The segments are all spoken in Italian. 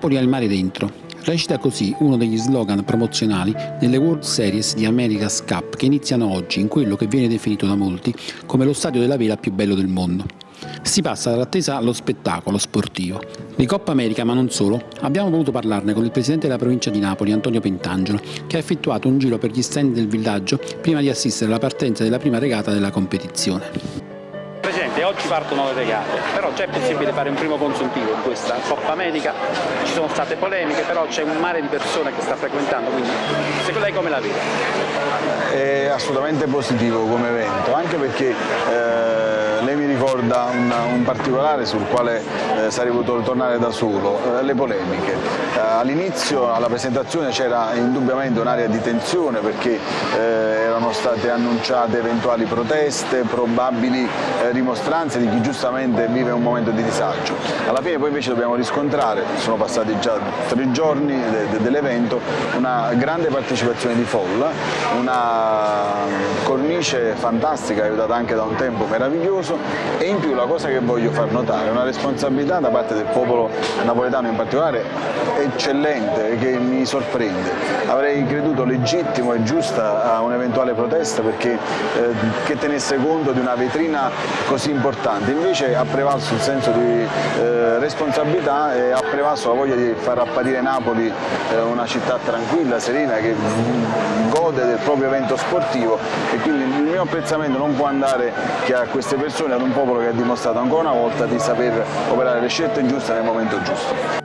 Napoli ha il mare dentro. Recita così uno degli slogan promozionali delle World Series di America's Cup che iniziano oggi in quello che viene definito da molti come lo stadio della vela più bello del mondo. Si passa dall'attesa allo spettacolo sportivo. Di Coppa America, ma non solo, abbiamo voluto parlarne con il presidente della provincia di Napoli, Antonio Pentangelo, che ha effettuato un giro per gli stand del villaggio prima di assistere alla partenza della prima regata della competizione. Presidente, oggi partono le regate, però già è possibile fare un primo consuntivo in questa Coppa America, ci sono state polemiche, però c'è un mare di persone che sta frequentando, quindi secondo lei come la vede? È assolutamente positivo come evento, anche perché lei mi ricorda un particolare sul quale sarei potuto tornare da solo, le polemiche. All'inizio, alla presentazione, c'era indubbiamente un'area di tensione perché erano state annunciate eventuali proteste, probabili rimostranze di chi giustamente vive un momento di disagio. Alla fine poi invece dobbiamo riscontrare, sono passati già 3 giorni dell'evento, una grande partecipazione di folla, una cornice fantastica aiutata anche da un tempo meraviglioso e in più la cosa che voglio far notare è una responsabilità da parte del popolo napoletano in particolare eccellente, che mi sorprende. Avrei creduto legittimo e giusta a un'eventuale protesta perché che tenesse conto di una vetrina così importante, invece ha prevalso il senso di responsabilità e ha prevalso la voglia di far apparire Napoli una città tranquilla, serena, che gode del proprio evento sportivo, e quindi il mio apprezzamento non può andare che a queste persone, ad un popolo che ha dimostrato ancora una volta di saper operare le scelte giuste nel momento giusto.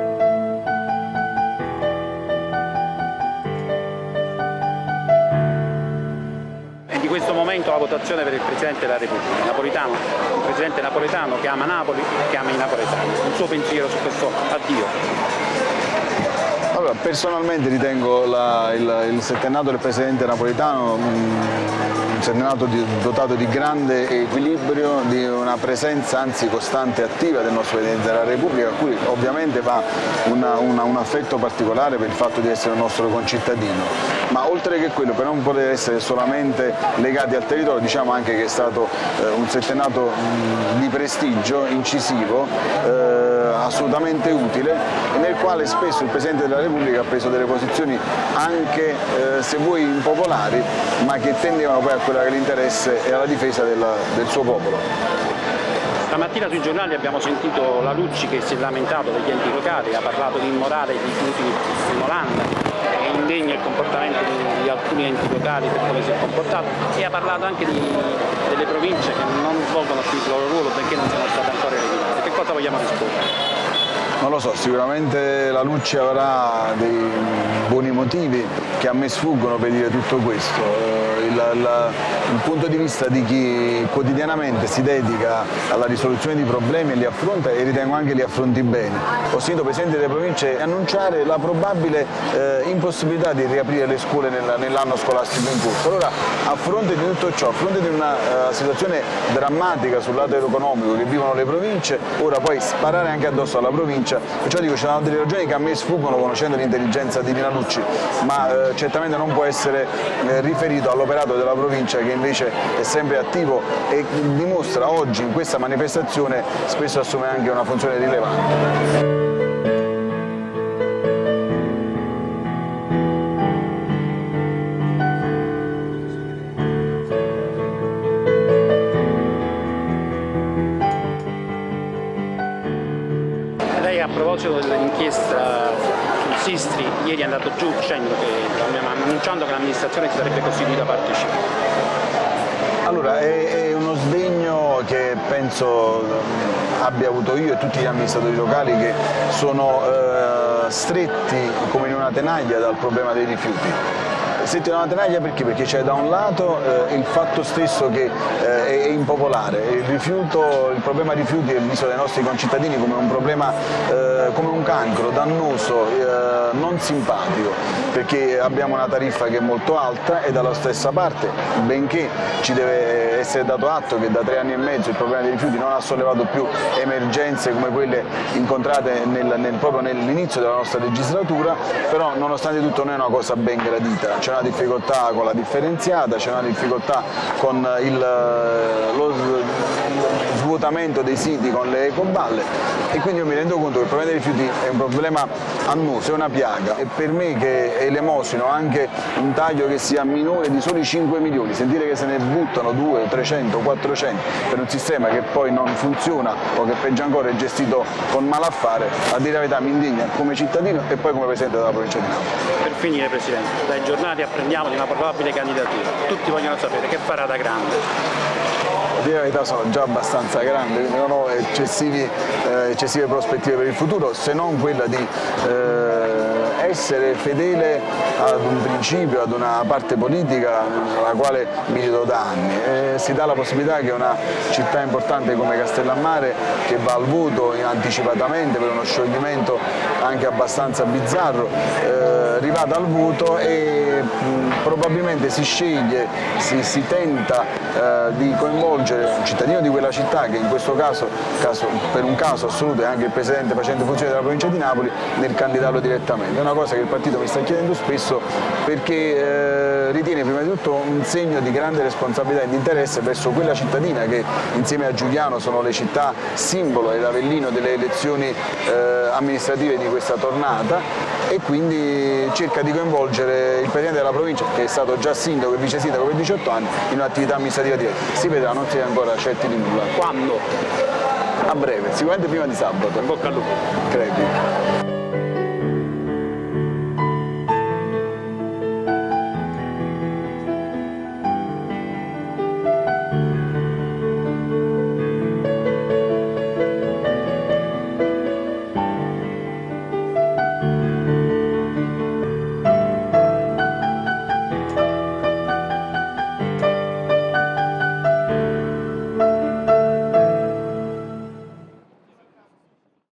Di questo momento la votazione per il Presidente della Repubblica, napolitano, un Presidente napoletano che ama Napoli e che ama i napoletani. Il suo pensiero su questo addio? Allora, personalmente ritengo il settennato del Presidente napoletano un settennato dotato di grande equilibrio, di una presenza anzi costante e attiva del nostro Presidente della Repubblica, a cui ovviamente va un affetto particolare per il fatto di essere un nostro concittadino. Ma oltre che quello, per non poter essere solamente legati al territorio, diciamo anche che è stato un settennato di prestigio, incisivo, assolutamente utile, e nel quale spesso il Presidente della Repubblica ha preso delle posizioni anche, se vuoi, impopolari, ma che tendevano poi a quella che è l'interesse e alla difesa del suo popolo. Stamattina sui giornali abbiamo sentito la Lucci che si è lamentato degli enti locali, ha parlato di immorale di rifiuti in Olanda, è indegno il comportamento di alcuni enti locali per come si è comportato, e ha parlato anche delle province che non svolgono più il loro ruolo benché non siano state ancora eliminate. Che cosa vogliamo rispondere? Non lo so, sicuramente la Lucci avrà dei buoni motivi che a me sfuggono per dire tutto questo. Il punto di vista di chi quotidianamente si dedica alla risoluzione di problemi e li affronta, e ritengo anche li affronti bene. Ho sentito Presidenti delle province annunciare la probabile impossibilità di riaprire le scuole nell'anno scolastico in corso. Allora, a fronte di tutto ciò, a fronte di una situazione drammatica sul lato economico che vivono le province, ora poi sparare anche addosso alla provincia, perciò dico, ci sono delle ragioni che a me sfuggono conoscendo l'intelligenza di Nina Lucci, ma certamente non può essere riferito all'operato della provincia, che invece è sempre attivo e dimostra oggi in questa manifestazione spesso assume anche una funzione rilevante. A proposito dell'inchiesta sul Sistri, ieri è andato giù annunciando che l'amministrazione si sarebbe costituita parte civile. Allora, è uno sdegno che penso abbia avuto io e tutti gli amministratori locali, che sono stretti come in una tenaglia dal problema dei rifiuti. Stretti in una tenaglia perché? Perché c'è da un lato il fatto stesso che è impopolare, il problema rifiuti è visto dai nostri concittadini come un problema, come un cancro dannoso, non simpatico, perché abbiamo una tariffa che è molto alta e dalla stessa parte, benché ci deve essere dato atto che da 3 anni e mezzo il problema dei rifiuti non ha sollevato più emergenze come quelle incontrate proprio nell'inizio della nostra legislatura, però nonostante tutto non è una cosa ben gradita. C'è una difficoltà con la differenziata, c'è una difficoltà con lo svuotamento dei siti con le ecoballe, e quindi io mi rendo conto che il problema dei rifiuti è un problema annoso, è una piaga, e per me che elemosino anche un taglio che sia minore di soli 5 milioni, sentire che se ne buttano 200, 300, 400 per un sistema che poi non funziona o che peggio ancora è gestito con malaffare, a dire la verità mi indigna come cittadino e poi come Presidente della Provincia di Napoli. Per finire, Presidente, dai giornali apprendiamo di una probabile candidatura. Tutti vogliono sapere che farà da grande. A dire la verità sono già abbastanza grande, quindi non ho eccessive prospettive per il futuro, se non quella di essere fedele ad un principio, ad una parte politica alla quale milito da anni. Si dà la possibilità che una città importante come Castellammare, che va al voto anticipatamente per uno scioglimento anche abbastanza bizzarro, rivada al voto e probabilmente si sceglie, si tenta di coinvolgere un cittadino di quella città, che in questo caso per un caso assoluto è anche il Presidente facente funzione della Provincia di Napoli, nel candidarlo direttamente. È una cosa che il partito mi sta chiedendo spesso, perché ritiene prima di tutto un segno di grande responsabilità e di interesse verso quella cittadina che insieme a Giugliano sono le città simbolo e l'Avellino delle elezioni amministrative di questa tornata, e quindi cerca di coinvolgere il Presidente della Provincia, che è stato già sindaco e vice sindaco per 18 anni, in un'attività amministrativa diretta. Si vedrà, non si è ancora certi di nulla. Quando? A breve, sicuramente prima di sabato. In bocca al lupo. Credi.